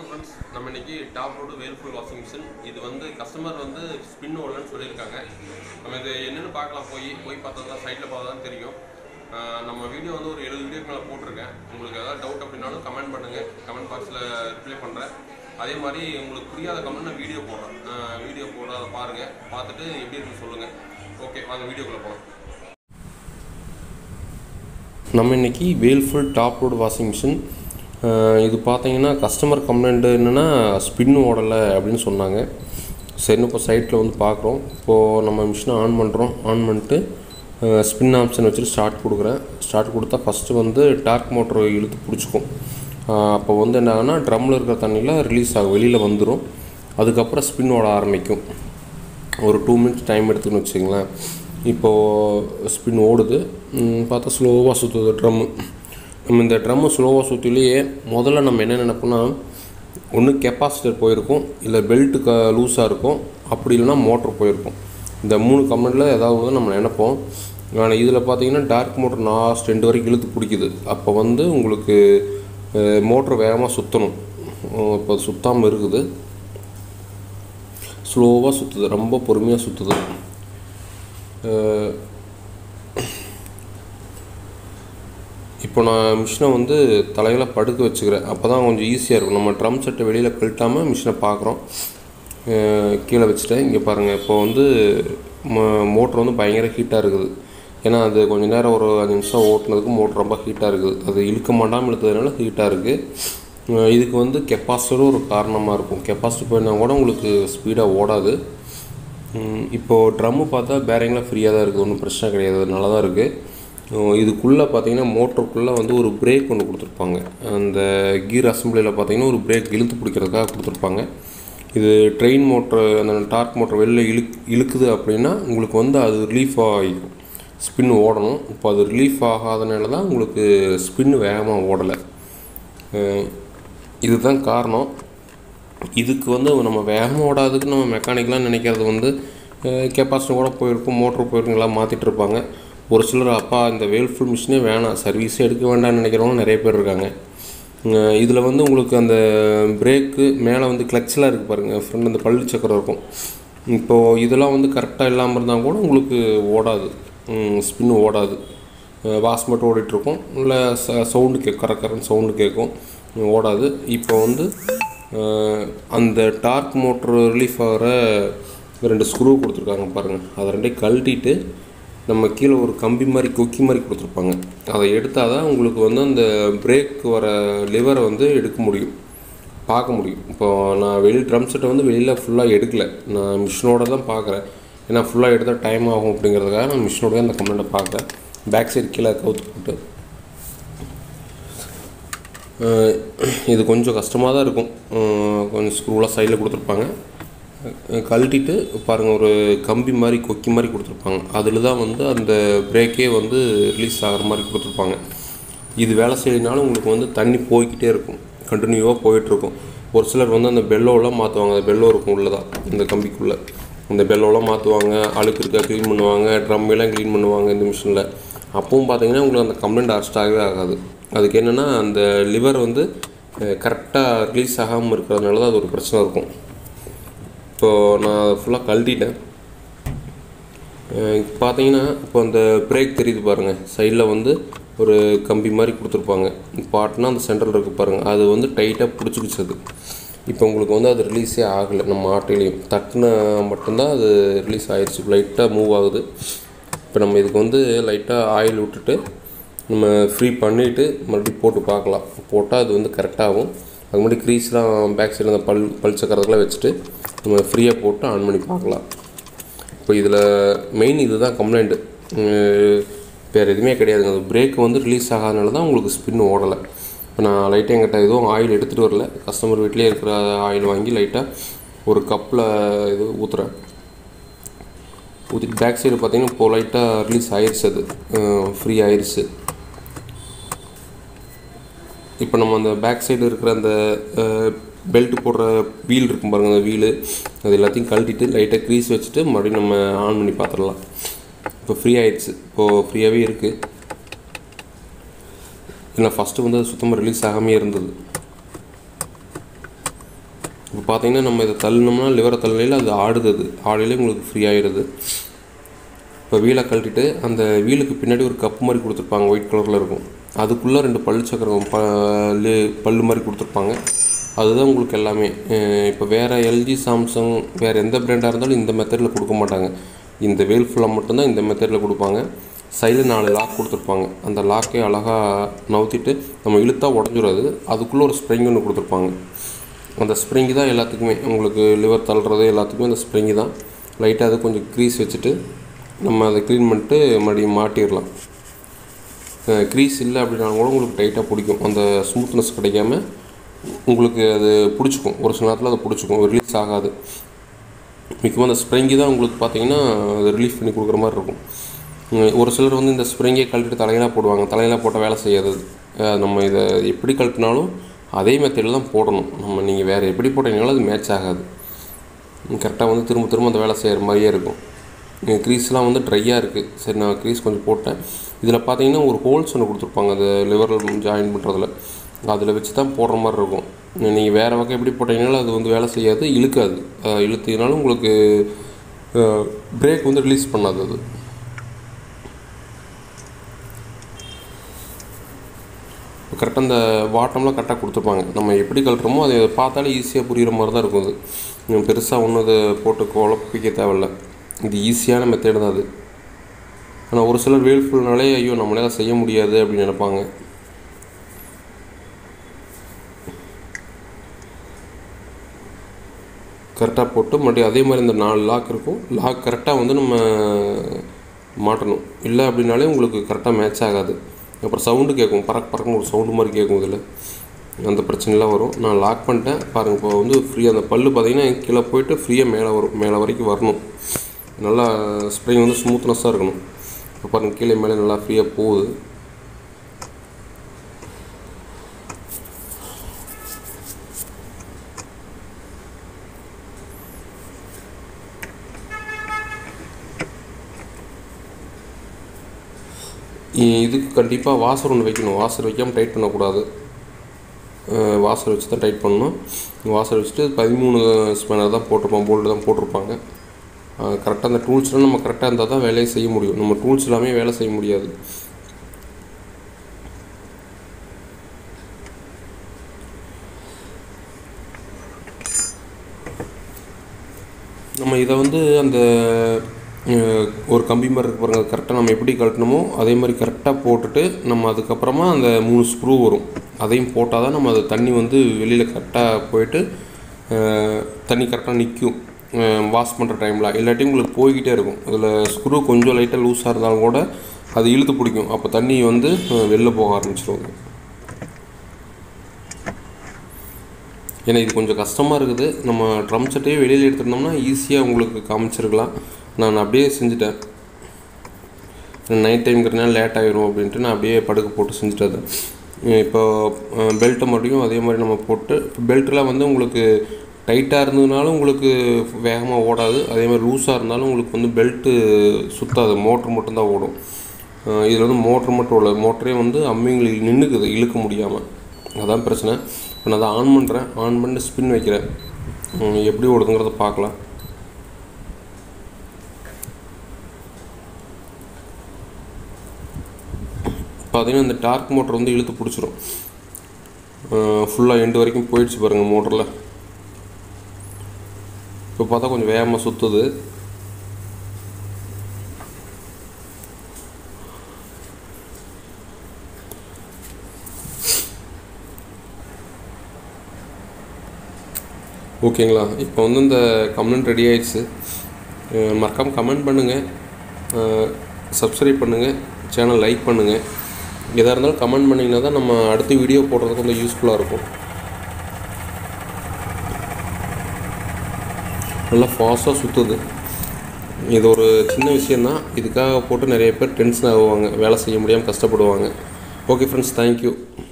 friends, நம்ம இன்னைக்கு Topload wheel washing machine இது வந்து கஸ்டமர் வந்து ஸ்பின் ஓடலன்னு சொல்லிருக்காங்க. நம்ம இது என்னன்னு பார்க்கலாம் போய் பார்த்தா தான் சைடுல பார்த்தா தான் தெரியும். நம்ம வீடியோ வந்து ஒரு 70 வீடியோக்கு மேல போட்டுருக்கேன். உங்களுக்கு ஏதாவது டவுட் அப்படினாலும் கமெண்ட் பண்ணுங்க. கமெண்ட் பாக்ஸ்ல ரிப்ளை பண்றேன். அதே மாதிரி உங்களுக்கு புரியாத கமெண்ட் நான் வீடியோ போடுறேன். வீடியோ போட அதை பாருங்க. பார்த்துட்டு எப்படி இருக்குன்னு சொல்லுங்க. ஓகே, வாங்க வீடியோக்குள்ள போலாம். நம்ம இன்னைக்கு வேல்ஃபுல் டாப்லோட் வாஷிங் மிஷின் இது பார்த்தீங்கன்னா கஸ்டமர் கம்ப்ளைண்ட் என்னென்னா ஸ்பின் ஓடலை அப்படின்னு சொன்னாங்க. சரி, இப்போ சைட்டில் வந்து பார்க்குறோம். இப்போது நம்ம மிஷினை ஆன் பண்ணுறோம். ஆன் பண்ணிட்டு ஸ்பின் ஆப்ஷன் வச்சுட்டு ஸ்டார்ட் கொடுக்குறேன். ஸ்டார்ட் கொடுத்தா ஃபஸ்ட்டு வந்து டார்க் மோட்டர் இழுத்து பிடிச்சிக்கும். அப்போ வந்து என்ன ஆகுனா ட்ரம்மில் இருக்கிற தண்ணியில் ரிலீஸ் ஆகும், வெளியில் வந்துடும். அதுக்கப்புறம் ஸ்பின் ஓட ஆரம்பிக்கும். ஒரு 2 மினிட்ஸ் டைம் எடுத்துன்னு வச்சுங்களேன். இப்போது ஸ்பின் ஓடுது. பார்த்தா ஸ்லோவாக சுற்றுது ட்ரம்மு. நம்ம இந்த ட்ரம்மு ஸ்லோவாக சுற்றிலேயே முதல்ல நம்ம என்ன நினைப்போம்னா, ஒன்று கெப்பாசிட்டர் போயிருக்கும், இல்லை பெல்ட்டு லூஸாக இருக்கும், அப்படி இல்லைனா மோட்ரு போயிருக்கும். இந்த 3 கமெண்டில் ஏதாவது வந்து நம்ம நினைப்போம். ஆனால் இதில் பார்த்தீங்கன்னா டார்க் மோட்டர் லாஸ்ட் 2 வரைக்கும் இழுத்து பிடிக்குது. அப்போ வந்து உங்களுக்கு மோட்ரு வேகமாக சுற்றணும். இப்போ சுற்றாமல் இருக்குது, ஸ்லோவாக சுற்றுது, ரொம்ப பொறுமையாக சுற்றுது. இப்போ நான் மிஷினை வந்து தலையில் படுக்க வச்சுக்கிறேன். அப்போ தான் கொஞ்சம் ஈஸியாக இருக்கும். நம்ம ட்ரம் செட்டை வெளியில் கழட்டாமல் மிஷினை பார்க்குறோம். கீழே வச்சுட்டேன். இங்கே பாருங்கள், இப்போ வந்து மோட்ரு வந்து பயங்கர ஹீட்டாக இருக்குது. ஏன்னா அது கொஞ்சம் நேரம் ஒரு 5 நிமிஷம் ஓட்டுனதுக்கு மோட்ரு ரொம்ப ஹீட்டாக இருக்குது. அது இழுக்க மாட்டாமல் இழுத்ததுனால ஹீட்டாக இருக்குது. இதுக்கு வந்து கெப்பாசிட்டரும் ஒரு காரணமாக இருக்கும். கெப்பாசிட்டர் போயிருந்தால் கூட உங்களுக்கு ஸ்பீடாக ஓடாது. இப்போது ட்ரம்மு பார்த்தா பேரிங்லாம் ஃப்ரீயாக தான் இருக்குது, ஒன்றும் பிரச்சனை கிடையாது, நல்லா தான் இருக்குது. இதுக்குள்ளே பார்த்தீங்கன்னா மோட்டருக்குள்ளே வந்து ஒரு பிரேக் ஒன்று கொடுத்துருப்பாங்க. அந்த கீர் அசம்பிளியில் பார்த்தீங்கன்னா ஒரு பிரேக் இழுத்து பிடிக்கிறதுக்காக கொடுத்துருப்பாங்க. இது ட்ரெயின் மோட்ரு, அந்த டார்க் மோட்ரு வெளில இழுக்குது அப்படின்னா உங்களுக்கு வந்து அது ரிலீஃப் ஆகிக்கும், ஸ்பின் ஓடணும். இப்போ அது ரிலீஃப் ஆகாதனால தான் உங்களுக்கு ஸ்பின் வேகமாக ஓடலை. இதுதான் காரணம். இதுக்கு வந்து நம்ம வேகமாக ஓடாததுக்கு நம்ம மெக்கானிக்கெலாம் நினைக்கிறது வந்து கெப்பாசிட்டி கூட போயிருக்கும், மோட்ரு போயிருக்குங்களா மாற்றிட்டு இருப்பாங்க. ஒரு சிலர் அப்பா இந்த வேல்ஃபுல் மிஷினே வேணாம், சர்வீஸே எடுக்க வேண்டாம்னு நினைக்கிறவங்க நிறைய பேர் இருக்காங்க. இதில் வந்து உங்களுக்கு அந்த பிரேக்கு மேலே வந்து கிளட்செலாம் இருக்குது பாருங்கள், ஃப்ரெண்ட் அந்த பள்ளி சக்கரம் இருக்கும். இப்போது இதெல்லாம் வந்து கரெக்டாக இல்லாமல் இருந்தால் கூட உங்களுக்கு ஓடாது, ஸ்பின் ஓடாது. வாஷ் மட்டும் ஓடிட்டுருக்கும், இல்லை சவுண்டு கரக்கரன்னு சவுண்டு கேட்கும், ஓடாது. இப்போ வந்து அந்த டார்க் மோட்ரு ரிலீஃப் ஆகிற 2 ஸ்க்ரூ கொடுத்துருக்காங்க பாருங்கள். அதை 2 கழட்டிட்டு நம்ம கீழே ஒரு கம்பி மாதிரி கொக்கி மாதிரி கொடுத்துருப்பாங்க. அதை எடுத்தால் தான் உங்களுக்கு வந்து அந்த பிரேக் வர லிவரை வந்து எடுக்க முடியும், பார்க்க முடியும். இப்போது நான் ட்ரம் செட்டை வந்து வெளியில் ஃபுல்லாக எடுக்கலை, நான் மிஷினோடு தான் பார்க்குறேன். ஏன்னா ஃபுல்லாக எடுத்தால் டைம் ஆகும் அப்படிங்கிறதுக்காக நான் மிஷினோட தான் அந்த கமெண்ட்டை பார்க்குறேன். பேக் சைடு கீழே கவுத்து போட்டு இது கொஞ்சம் கஷ்டமாக தான் இருக்கும். கொஞ்சம் ஸ்க்ரூலாம் சைடில் கொடுத்துருப்பாங்க. கழட்டிட்டு பாருங்கள், ஒரு கம்பி மாதிரி கொக்கி மாதிரி கொடுத்துருப்பாங்க. அதில் தான் வந்து அந்த பிரேக்கே வந்து ரிலீஸ் ஆகிற மாதிரி கொடுத்துருப்பாங்க. இது வேலை செய்யறதுனால உங்களுக்கு வந்து தண்ணி போய்கிட்டே இருக்கும், கண்டினியூவாக போயிட்டுருக்கும். ஒரு சிலர் வந்து அந்த பெல்லோலாம் மாற்றுவாங்க. அந்த பெல்லோ இருக்கும் உள்ளதான், இந்த கம்பிக்குள்ளே இந்த பெல்லோலாம் மாற்றுவாங்க, அழுக்கு இருக்கா க்ளீன் பண்ணுவாங்க, ட்ரம்மெல்லாம் க்ளீன் பண்ணுவாங்க இந்த மிஷினில். அப்பவும் பார்த்தீங்கன்னா உங்களுக்கு அந்த கம்ப்ளைண்ட் அரெஸ்ட் ஆகவே ஆகாது. அதுக்கு என்னென்னா அந்த லிவர் வந்து கரெக்டாக ரிலீஸ் ஆகாமல் இருக்கிறதுனால தான் அது ஒரு பிரச்சனை இருக்கும். இப்போது நான் ஃபுல்லாக கழட்டிட்டேன். பார்த்தீங்கன்னா இப்போ அந்த பிரேக் தெரியுது பாருங்கள், சைடில் வந்து ஒரு கம்பி மாதிரி கொடுத்துருப்பாங்க. பாட்டுனா அந்த சென்டரில் இருக்குது பாருங்கள், அது வந்து டைட்டாக பிடிச்சிக்கிச்சது. இப்போ உங்களுக்கு வந்து அது ரிலீஸே ஆகலை. நம்ம ஆட்டையிலையும் தட்டின மட்டும்தான் அது ரிலீஸ் ஆகிடுச்சு, லைட்டாக மூவ் ஆகுது. இப்போ நம்ம இதுக்கு வந்து லைட்டாக ஆயில் விட்டுட்டு நம்ம ஃப்ரீ பண்ணிவிட்டு மறுபடியும் போட்டு பார்க்கலாம். போட்டால் அது வந்து கரெக்டாகும். அது முன்னாடி க்ரீஸ்லாம் பேக் சைடில் அந்த பல் சக்கரத்துலாம் வச்சுட்டு நம்ம ஃப்ரீயாக போட்டு ஆன் பண்ணி பார்க்கலாம். இப்போ இதில் மெயின் இது தான் கம்ப்ளைண்ட்டு, வேறு எதுவுமே கிடையாதுங்க. அது பிரேக் வந்து ரிலீஸ் ஆகாதனால தான் உங்களுக்கு ஸ்பின் ஓடலை. இப்போ நான் லைட்டாக எங்கிட்ட எதுவும் ஆயில் எடுத்துகிட்டு வரல, கஸ்டமர் வீட்டிலே இருக்கிற ஆயில் வாங்கி லைட்டாக ஒரு கப்பில் இது ஊற்றுறேன். ஊற்றிட்டு பேக் சைடு பார்த்தீங்கன்னா இப்போ லைட்டாக ரிலீஸ் ஆயிடுச்சு, அது ஃப்ரீ ஆயிடுச்சு. இப்போ நம்ம அந்த பேக் சைடு இருக்கிற அந்த பெல்ட் போடுற வீல் இருக்கும் பாருங்கள், அந்த வீலு அது எல்லாத்தையும் கழட்டிட்டு லைட்டாக க்ரீஸ் வச்சுட்டு மறுபடியும் நம்ம ஆன் பண்ணி பார்த்துடலாம். இப்போ ஃப்ரீ ஆகிடுச்சு, இப்போது ஃப்ரீயாகவே இருக்குது. ஏன்னா ஃபஸ்ட்டு வந்து அது சுத்தமாக ரிலீஸ் ஆகாமே இருந்தது. இப்போ பார்த்தீங்கன்னா நம்ம இதை தள்ளினோம்னா லிவரை தள்ளையில் அது ஆடுது, அது ஆடையிலே உங்களுக்கு ஃப்ரீ ஆகிடுது. இப்போ வீலை கழட்டிட்டு அந்த வீலுக்கு பின்னாடி ஒரு கப் மாதிரி கொடுத்துருப்பாங்க, ஒயிட் கலரில் இருக்கும். அதுக்குள்ளே 2 பல் சக்கரம் பல்லு மாதிரி கொடுத்துருப்பாங்க. அதுதான் உங்களுக்கு எல்லாமே. இப்போ வேறு எல்ஜி, சாம்சங் வேறு எந்த பிராண்டாக இருந்தாலும் இந்த மெத்தடில் கொடுக்க மாட்டாங்க. இந்த வேல் ஃபுல்லாக மட்டும்தான் இந்த மெத்தடில் கொடுப்பாங்க. சைடில் 4 லாக் கொடுத்துருப்பாங்க. அந்த லாக்கே அழகாக நவுத்திட்டு நம்ம இழுத்தா உடஞ்சிடாது. அதுக்குள்ளே ஒரு ஸ்ப்ரிங் ஒன்று கொடுத்துருப்பாங்க. அந்த ஸ்ப்ரிங்கு தான் எல்லாத்துக்குமே, உங்களுக்கு லிவர் தள்ளுறது எல்லாத்துக்குமே அந்த ஸ்ப்ரிங்கு தான். லைட்டாக அது கொஞ்சம் க்ரீஸ் வச்சுட்டு நம்ம அதை க்ளீன் பண்ணிட்டு மறுபடியும் மாட்டிடலாம். க்ரீஸ் இல்லை அப்படின்னாலும் கூட உங்களுக்கு டைட்டாக பிடிக்கும். அந்த ஸ்மூத்னஸ் கிடைக்காம உங்களுக்கு அது பிடிச்சிக்கும். ஒரு சில நேரத்தில் அதை பிடிச்சிக்கும், ரிலீஸ் ஆகாது. முக்கியமாக அந்த ஸ்ப்ரிங்கு தான் உங்களுக்கு பார்த்தீங்கன்னா அது ரிலீஃப் பண்ணி கொடுக்குற மாதிரி இருக்கும். ஒரு சிலர் வந்து இந்த ஸ்ப்ரிங்கே கழட்டிட்டு தலையெல்லாம் போடுவாங்க. தலையெல்லாம் போட்டால் வேலை செய்யாது. நம்ம இதை எப்படி கழட்டினாலும் அதே மெத்தடில் தான் போடணும். நீங்கள் வேறு எப்படி போட்டீங்கனாலும் அது மேட்ச் ஆகாது. கரெக்டாக வந்து திரும்ப திரும்ப அந்த வேலை செய்கிற மாதிரியே இருக்கும். க்ரீஸ்லாம் வந்து ட்ரையாக இருக்குது. சரி, நான் க்ரீஸ் கொஞ்சம் போட்டேன். இதில் பார்த்தீங்கன்னா ஒரு ஹோல்ஸ் ஒன்று கொடுத்துருப்பாங்க அந்த லிவரில் ஜாயின் பண்ணுறதுல. அதில் வச்சு தான் போடுற மாதிரி இருக்கும். நீங்கள் வேறு வகை எப்படி போட்டிங்கனாலும் அது வந்து வேலை செய்யாது, இழுக்காது. இழுத்தினாலும் உங்களுக்கு பிரேக் வந்து ரிலீஸ் பண்ணாது. அது கரெக்டாக அந்த பாட்டம்லாம் கரெக்டாக கொடுத்துருப்பாங்க. நம்ம எப்படி கழட்டுறோமோ அதை பார்த்தாலே ஈஸியாக புரிகிற மாதிரி தான் இருக்கும். அது பெருசாக ஒன்றும் அதை போட்டு குழப்பிக்க தேவையில்ல. இது ஈஸியான மெத்தேடு தான் அது. ஆனால் ஒரு சிலர் வேல்ஃபுல்னாலே ஐயோ நம்மளால செய்ய முடியாது அப்படின்னு நினைப்பாங்க. கரெக்டாக போட்டு மறுபடியும் அதே மாதிரி இந்த 4 லாக் இருக்கும். லாக் கரெக்டாக வந்து நம்ம மாட்டணும். இல்லை அப்படின்னாலே உங்களுக்கு கரெக்டாக மேட்ச் ஆகாது. அப்புறம் சவுண்டு கேட்கும், பறக்குன்னு ஒரு சவுண்டு மாதிரி கேட்கும். இதில் அந்த பிரச்சனைலாம் வரும். நான் லாக் பண்ணிட்டேன் பாருங்கள். இப்போ வந்து ஃப்ரீயாக அந்த பல்லு பார்த்தீங்கன்னா கீழே போயிட்டு ஃப்ரீயாக மேலே வரும். மேலே வரைக்கும் வரணும். நல்லா ஸ்ப்ரிங் வந்து ஸ்மூத்னஸ்ஸாக இருக்கணும். இப்போ பாருங்கள், கீழே மேலே நல்லா ஃப்ரீயாக போகுது. இதுக்கு கண்டிப்பாக வாசர் ஒன்று வைக்கணும். வாசர் வைக்காமல் டைட் பண்ணக்கூடாது. வாசர் வச்சு தான் டைட் பண்ணணும். வாசர் வச்சுட்டு 13 ஸ்பேனர் தான் போட்டிருப்போம், போல்டு தான் போட்டிருப்பாங்க. கரெக்டாக அந்த டூல்ஸ்லாம் நம்ம கரெக்டாக இருந்தால் தான் வேலையை செய்ய முடியும். நம்ம டூல்ஸ் எல்லாமே வேலை செய்ய முடியாது. நம்ம இதை வந்து அந்த ஒரு கம்பி மாதிரி இருக்கு பாருங்கள், கரெக்டாக நம்ம எப்படி கழட்டணுமோ அதே மாதிரி கரெக்டாக போட்டுட்டு நம்ம அதுக்கப்புறமா அந்த 3 ஸ்க்ரூ வரும், அதையும் போட்டால் தான் நம்ம அது தண்ணி வந்து வெளியில் கரெக்டாக போயிட்டு தண்ணி கரெக்டாக நிற்கும் வாஷ் பண்ணுற டைமில். இல்லாட்டி உங்களுக்கு போய்கிட்டே இருக்கும். அதில் ஸ்க்ரூ கொஞ்சம் லைட்டாக லூஸாக இருந்தாலும் கூட அது இழுத்து பிடிக்கும். அப்போ தண்ணி வந்து வெளில போக ஆரம்பிச்சிடும். ஏன்னா இது கொஞ்சம் கஷ்டமாக இருக்குது. நம்ம ட்ரம் செட்டையே வெளியில் எடுத்துருந்தோம்னா ஈஸியாக உங்களுக்கு காமிச்சிருக்கலாம். நான் அப்படியே செஞ்சுட்டேன். நைட் டைம்ங்கிறதுனால லேட் ஆகிரும் அப்படின்ட்டு நான் அப்படியே படுக்க போட்டு செஞ்சுட்டேன். இப்போ பெல்ட்டை மறுபடியும் அதே மாதிரி நம்ம போட்டு, இப்போ பெல்ட்டெலாம் வந்து உங்களுக்கு டைட்டாக இருந்ததுனாலும் உங்களுக்கு வேகமாக ஓடாது. அதே மாதிரி லூஸாக இருந்தாலும் உங்களுக்கு வந்து பெல்ட்டு சுற்றாது, மோட்ரு மட்டும்தான் ஓடும். இதில் வந்து மோட்ரு மட்டும் இல்லை, மோட்டரே வந்து அம்மிங்களுக்கு நின்றுக்குது இழுக்க முடியாமல். அதான் பிரச்சனை. இப்போ நான் அதை ஆன் பண்ணுறேன். ஆன் பண்ணி ஸ்பின் வைக்கிறேன். எப்படி ஓடுதுங்கிறத பார்க்கலாம். பார்த்தீங்கன்னா இந்த டார்க் மோட்டர் வந்து இழுத்து பிடிச்சிரும். ஃபுல்லாக எண்டு வரைக்கும் போயிடுச்சு பாருங்கள் மோட்டரில். இப்போ பார்த்தா கொஞ்சம் வேகமாக சுற்றுது. ஓகேங்களா? இப்போ வந்து இந்த கமெண்ட் ரெடி ஆகிடுச்சு. மறக்காமல் கமெண்ட் பண்ணுங்கள், சப்ஸ்கிரைப் பண்ணுங்கள், சேனல் லைக் பண்ணுங்கள். எதாக இருந்தாலும் கமெண்ட் பண்ணிங்கன்னா தான் நம்ம அடுத்த வீடியோ போடுறதுக்கு கொஞ்சம் யூஸ்ஃபுல்லாக இருக்கும். நல்லா ஃபாஸ்ட்டாக சுற்றுது. இது ஒரு சின்ன விஷயந்தான். இதுக்காக போட்டு நிறைய பேர் டென்ஷன் ஆகுவாங்க, வேலை செய்ய முடியாமல் கஷ்டப்படுவாங்க. Okay friends, thank you.